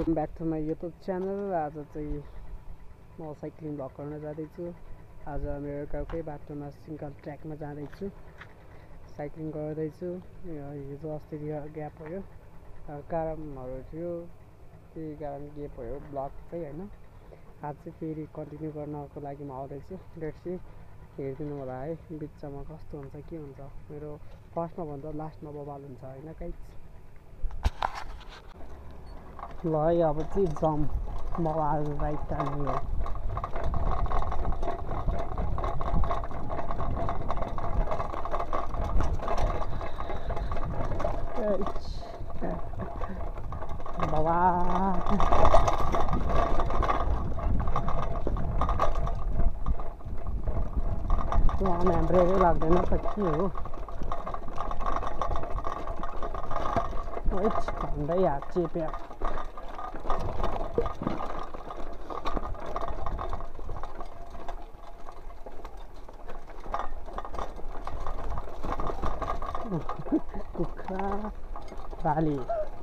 Welcome back to my YouTube channel. आज चाहिँ म साइक्लिङ भ्लग गर्न जाँदैछु। आज मेरो गाउँकै बाटोमा सिङ्गल ट्र्याकमा जाँदैछु, साइक्लिङ गर्दैछु। हिजो अस्ति ग्याप भयो, कारणहरू थियो, त्यही कारण ग्याप भयो ब्लग चाहिँ होइन। आज चाहिँ फेरि कन्टिन्यू गर्नको लागि म आउँदैछु। लेट्स सी, हेरिदिनु होला है बिचमा कस्तो हुन्छ के हुन्छ। मेरो फर्स्टमा भन्दा लास्टमा बवाल हुन्छ होइन गाइस। ल है अब चाहिँ जम्प बवाल राइट टाइम हो। यहाँ ब्रेकै लाग्दैन त के हो। झन्डै हात चेप्या। कुखुरा बाली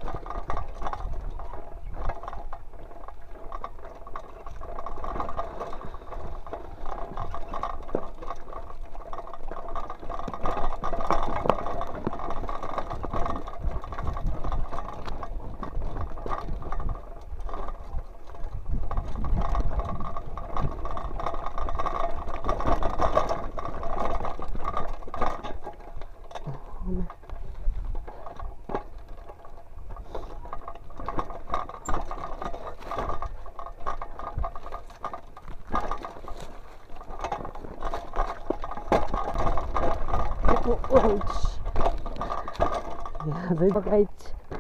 यहाँ चाहिँ गाइस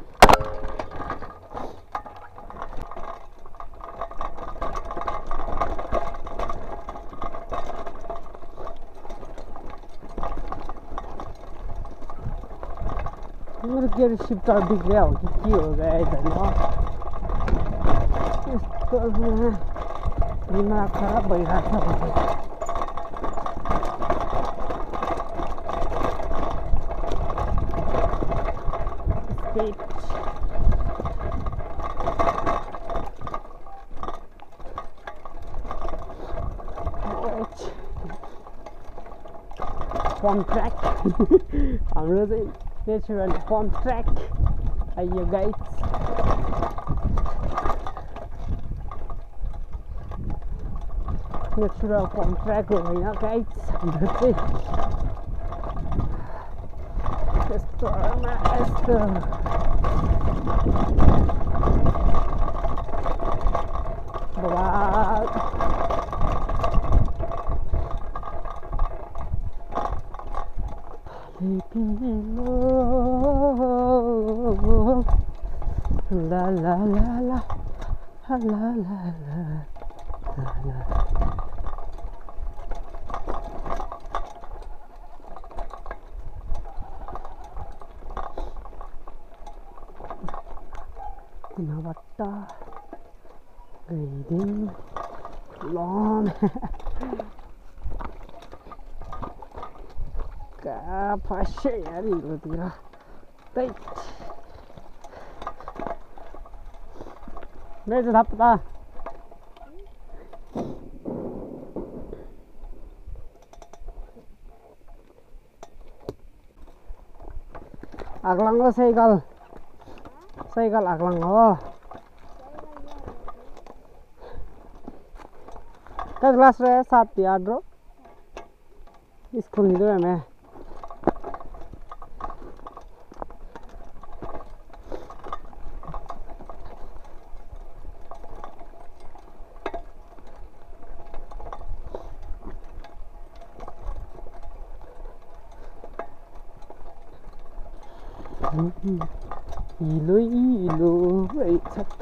मेरो के सिफ्टर बिग्रिया हो कि के हो गाइस होइन। यस्तो दिमाग खराब भइरहेको छ। पम्प ट्र्याक हाम्रो चाहिँ नेचुरल पम्प ट्र्याक आइयो गाइस। नेचुरल पम्प ट्र्याक हो यहाँ गाइस हाम्रो चाहिँ। यस्तोमा यस्तो la la la la la la la la. Navatta guiding long. Kapasya yari lutia. Tight. Medyo dapat ah. Aglang ko cycle. Cycle aglang ko. Kas class re 7 यार bro. School नहीं तो मैं. Ilo wait sakta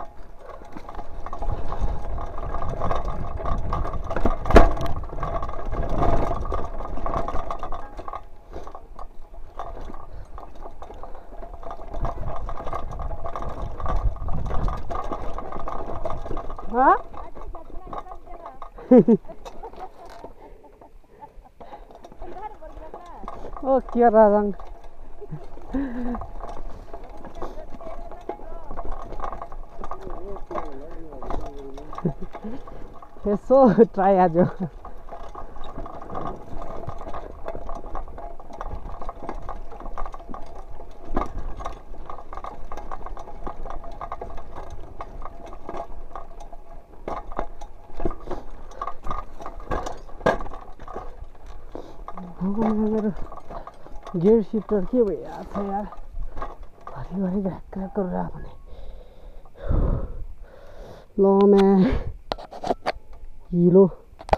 ha oh kira lang यसो try आज मेरो gear shifter के भइरहेको छ यार घरिघरि घ्याक घ्याक गरेर भने ल म्या हिलो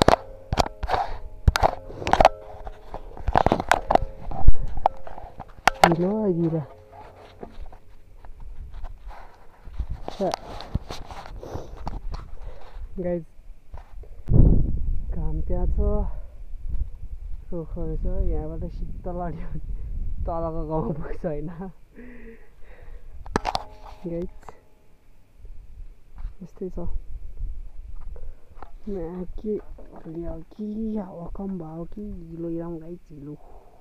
हिलो आइदिएर गाइज घाम त्यहाँ छ रुखहरू छ यहाँबाट सिधा लड्यो तलको गाउँ पुग्छ होइन गाइज यस्तै छ के हल्लियो कि हावा कम भयो कि हिलो इराउँ गाइज हिलो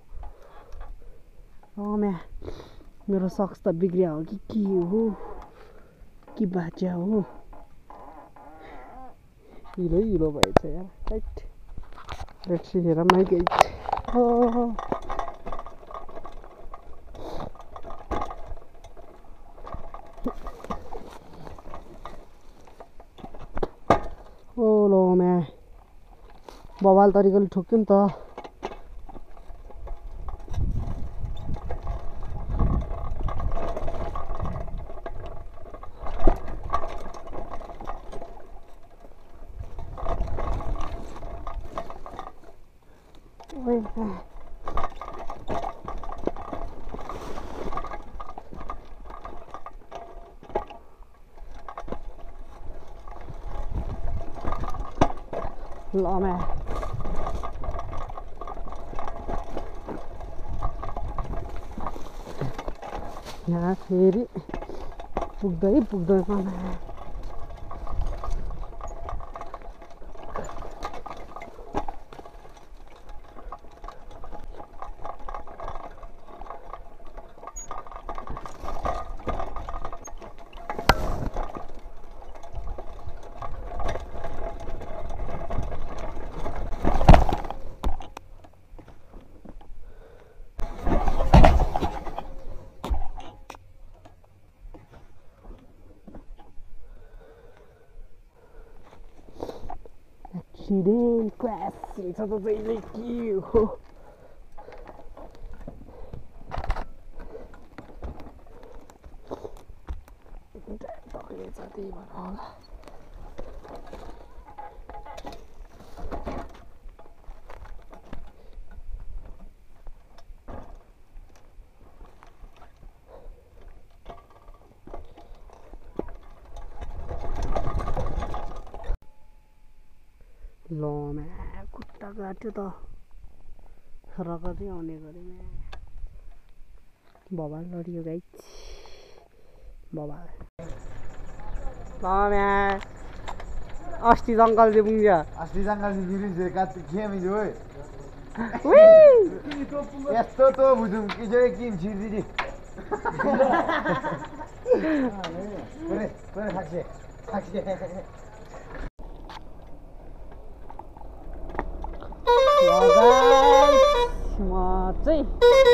म्या मेरो सक्स त बिग्रिया हो कि के हो कि बाच्या हो हिलो हिलो भएछ यार राइट लेट्स सी हेर माइ गाइज लो म्या बवाल तरिकाले ठोक्यो नि त ल म्या यहाँ फेरि पुग्दै पुग्दैन accident crash हुन्छ त जहिले के हो त्यही भएर होला ल म्या खुट्टा काट्यो त रगतै आउने गऱ्यो म्या बबाल लडियो गाइज बबाल ल म्या अस्ति जङ्गल चाहिँ पुग्यो अस्ति जङ्गल चाहिँ बिरिन्छ काट्नु खेमी ओइ यस्तो त बुझौँ कि चाहिँ किन छिर्दिने म चाहिँ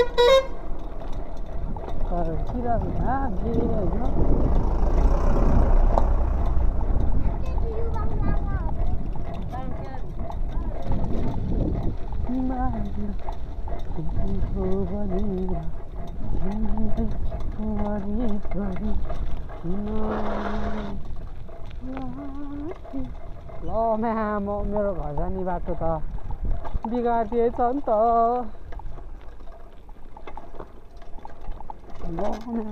ल म्या मेरो घर जाने बाटो त बिगारिएछ नि त ल म्या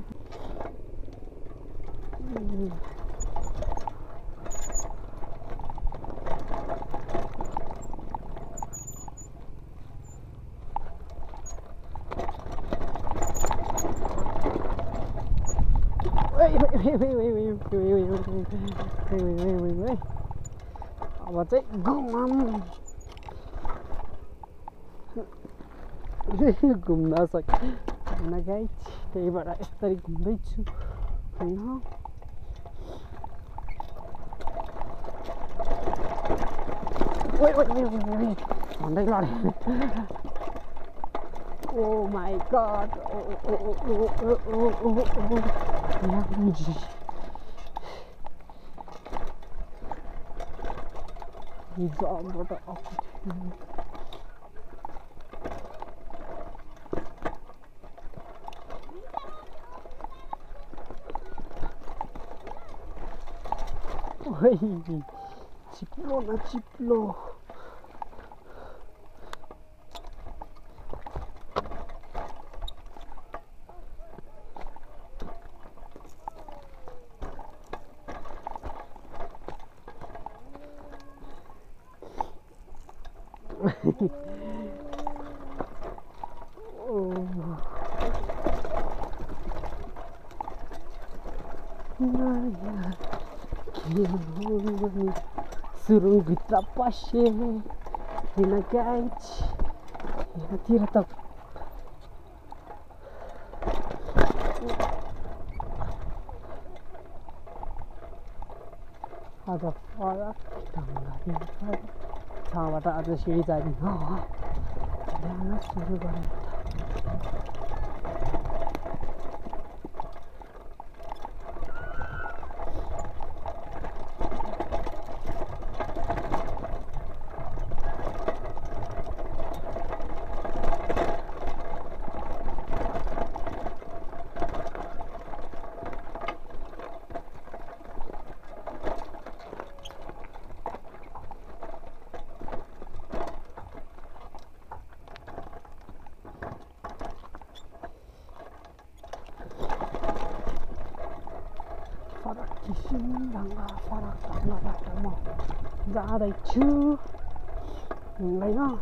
अब चाहिँ घुम्न सक्दैन गाइज त्यही भएर यसरी घुम्दैछु होइन भन्दै लडे ओ माई गड जबबाट चिप्लो न चिप्लो सुरुङभित्र पसे हिँड गाइज यहाँतिर त आज फरक ढङ्गले छाबाट आज सिँढी जाँदिन जान सुरु गरौँ फरक ढङ्गबाट म जाँदैछु हुँदैन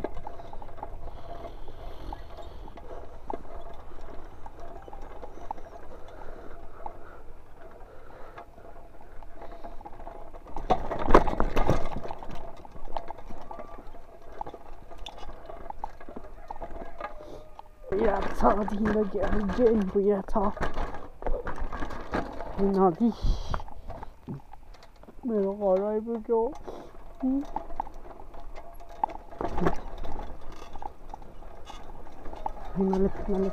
यहाँ छ जिन्दगी अर्जेन बुया छ नदी मेरो घर आइपुग्यो फाइनली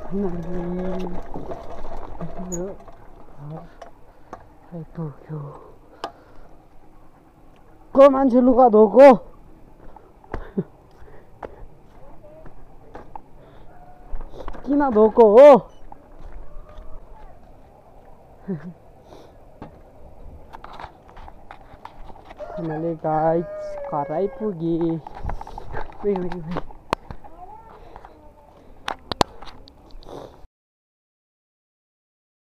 मेरो घर आइपुग्यो को मान्छे लुगा धोको किन धोको हो फाइनली गाइज घर आइपुगे